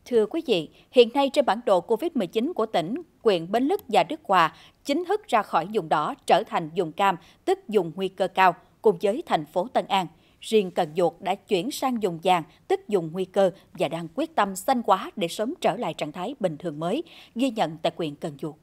Thưa quý vị, hiện nay trên bản đồ COVID-19 của tỉnh, huyện Bến Lức và Đức Hòa chính thức ra khỏi vùng đỏ trở thành vùng cam, tức vùng nguy cơ cao, cùng với thành phố Tân An. Riêng Cần Duộc đã chuyển sang vùng vàng, tức vùng nguy cơ và đang quyết tâm xanh hóa để sớm trở lại trạng thái bình thường mới, ghi nhận tại huyện Cần Duộc.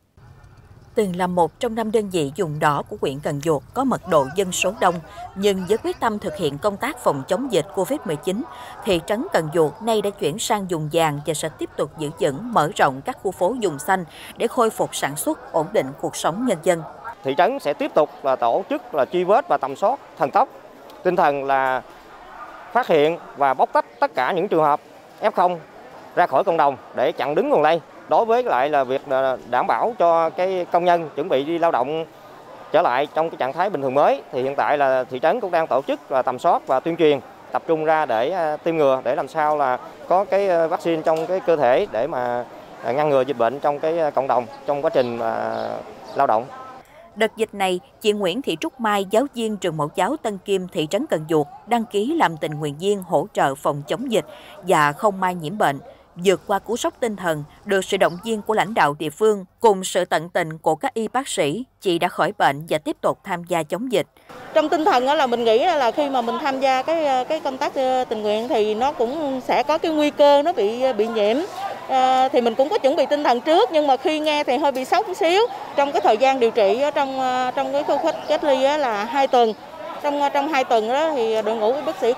Từng là một trong 5 đơn vị vùng đỏ của huyện Cần Duộc có mật độ dân số đông, nhưng với quyết tâm thực hiện công tác phòng chống dịch COVID-19, thị trấn Cần Duộc nay đã chuyển sang vùng vàng và sẽ tiếp tục giữ vững, mở rộng các khu phố vùng xanh để khôi phục sản xuất, ổn định cuộc sống nhân dân. Thị trấn sẽ tiếp tục tổ chức truy vết và tầm soát thần tốc, tinh thần là phát hiện và bóc tách tất cả những trường hợp F0 ra khỏi cộng đồng để chặn đứng nguồn lây. Đối với lại là việc đảm bảo cho cái công nhân chuẩn bị đi lao động trở lại trong cái trạng thái bình thường mới, thì hiện tại là thị trấn cũng đang tổ chức tầm soát và tuyên truyền, tập trung ra để tiêm ngừa, để làm sao là có cái vaccine trong cái cơ thể để mà ngăn ngừa dịch bệnh trong cái cộng đồng trong quá trình lao động. Đợt dịch này, chị Nguyễn Thị Trúc Mai, giáo viên trường mẫu giáo Tân Kim, thị trấn Cần Duộc, đăng ký làm tình nguyện viên hỗ trợ phòng chống dịch và không may nhiễm bệnh. Vượt qua cú sốc tinh thần, được sự động viên của lãnh đạo địa phương cùng sự tận tình của các y bác sĩ, chị đã khỏi bệnh và tiếp tục tham gia chống dịch. Trong tinh thần là mình nghĩ là khi mà mình tham gia cái công tác tình nguyện thì nó cũng sẽ có cái nguy cơ nó bị nhiễm. Thì mình cũng có chuẩn bị tinh thần trước, nhưng mà khi nghe thì hơi bị sốc một xíu. Trong cái thời gian điều trị trong cái khu cách ly là 2 tuần. Trong 2 tuần đó thì đội ngũ bác sĩ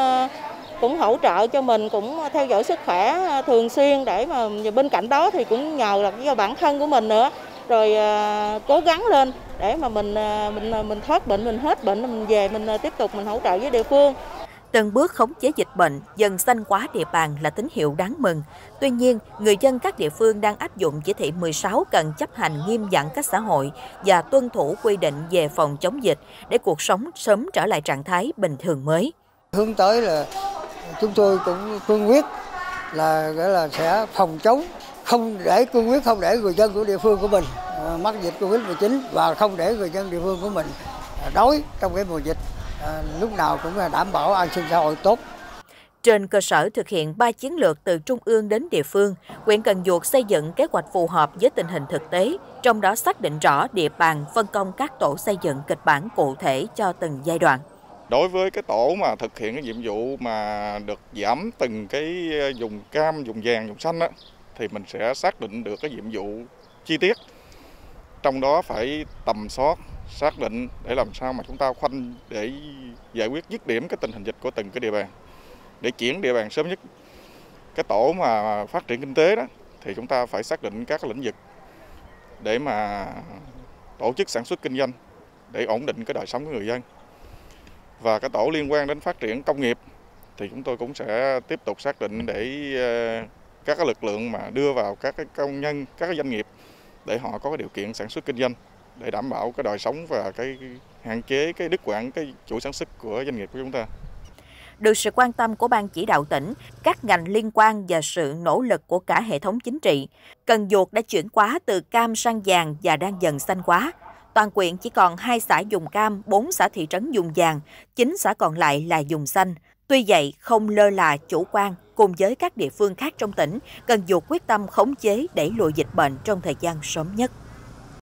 cũng hỗ trợ cho mình, cũng theo dõi sức khỏe thường xuyên, để mà bên cạnh đó thì cũng nhờ là do bản thân của mình nữa, rồi cố gắng lên để mà mình thoát bệnh, mình hết bệnh, mình về mình tiếp tục mình hỗ trợ với địa phương. Từng bước khống chế dịch bệnh, dần xanh hóa địa bàn là tín hiệu đáng mừng. Tuy nhiên, người dân các địa phương đang áp dụng chỉ thị 16 cần chấp hành nghiêm giãn cách xã hội và tuân thủ quy định về phòng chống dịch để cuộc sống sớm trở lại trạng thái bình thường mới. Hướng tới là chúng tôi cũng cương quyết là sẽ phòng chống, cương quyết không để người dân của địa phương của mình mắc dịch Covid-19 và không để người dân địa phương của mình đói trong cái mùa dịch. Lúc nào cũng là đảm bảo an sinh xã hội tốt. Trên cơ sở thực hiện 3 chiến lược từ trung ương đến địa phương, huyện Cần Duộc xây dựng kế hoạch phù hợp với tình hình thực tế, trong đó xác định rõ địa bàn, phân công các tổ xây dựng kịch bản cụ thể cho từng giai đoạn. Đối với cái tổ mà thực hiện cái nhiệm vụ mà được giảm từng cái vùng cam, vùng vàng, vùng xanh á, thì mình sẽ xác định được cái nhiệm vụ chi tiết. Trong đó phải tầm soát, xác định để làm sao mà chúng ta khoanh để giải quyết dứt điểm cái tình hình dịch của từng cái địa bàn, để chuyển địa bàn sớm nhất. Cái tổ mà phát triển kinh tế đó thì chúng ta phải xác định các cái lĩnh vực để mà tổ chức sản xuất kinh doanh để ổn định cái đời sống của người dân. Và cái tổ liên quan đến phát triển công nghiệp thì chúng tôi cũng sẽ tiếp tục xác định để các cái lực lượng mà đưa vào các cái công nhân, các cái doanh nghiệp để họ có cái điều kiện sản xuất kinh doanh để đảm bảo cái đời sống và cái hạn chế cái đứt quãng cái chuỗi sản xuất của doanh nghiệp của chúng ta. Được sự quan tâm của Ban chỉ đạo tỉnh, các ngành liên quan và sự nỗ lực của cả hệ thống chính trị, Cần Duộc đã chuyển hóa từ cam sang vàng và đang dần xanh hóa. Toàn huyện chỉ còn 2 xã vùng cam, 4 xã thị trấn vùng vàng, 9 xã còn lại là vùng xanh. Tuy vậy, không lơ là chủ quan, cùng với các địa phương khác trong tỉnh, Cần Duộc quyết tâm khống chế đẩy lùi dịch bệnh trong thời gian sớm nhất.